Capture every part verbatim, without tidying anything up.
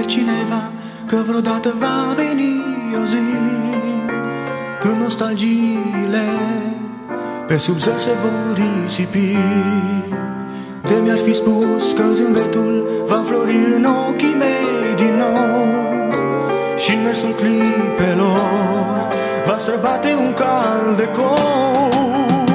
pierd cineva, că vreodată va veni o zi când nostalgiile pe sub zel se vor risipi. De mi-ar fi spus că zâmbetul va înflori în ochii mei din nou și în mersul clipelor va străbate un cal de cor.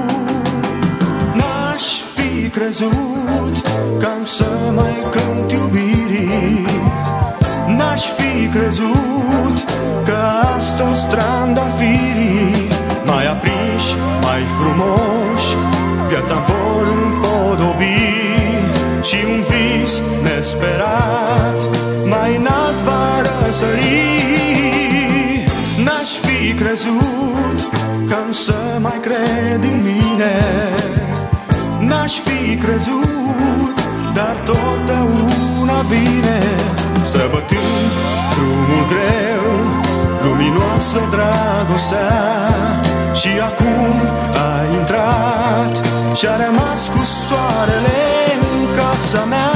N-aș fi crezut că am să mai cânt iubirii, n-aș fi crezut că astăzi trandafirii mai aprinși, mai frumoși viața-mi vor împodobi și un vis nesperat mai înalt va răsări. N-aș fi crezut că am să mai cred în mine, n-aș fi crezut, dar totdeauna vine străbătând drumul greu, luminoasă dragostea. Și acum a intrat și-a rămas cu soarele în casa mea.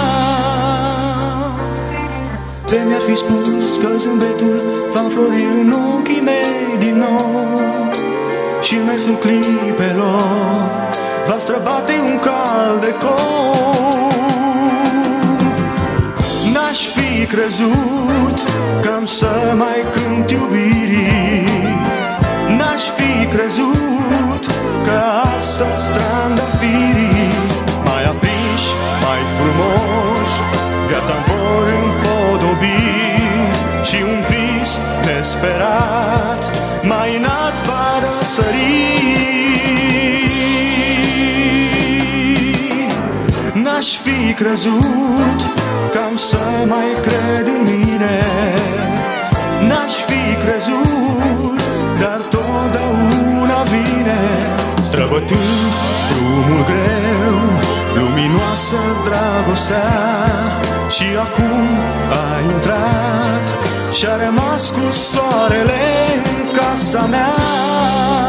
De mi-ar fi spus că zâmbetul va înflori în ochii mei din nou și în mersul clipelor va străbate un cal de cor. N-aș fi crezut că am să mai cânt iubirii, n-aș fi crezut că astăzi trandafirii mai aprinși, mai frumoși viața-mi vor împodobi și un vis nesperat mai înalt va răsări. N-aș fi crezut că am să mai cred în mine, n-aș fi crezut, dar totdeauna vine străbătând drumul greu, luminoasă dragostea. Și acum a intrat și-a rămas cu soarele în casa mea.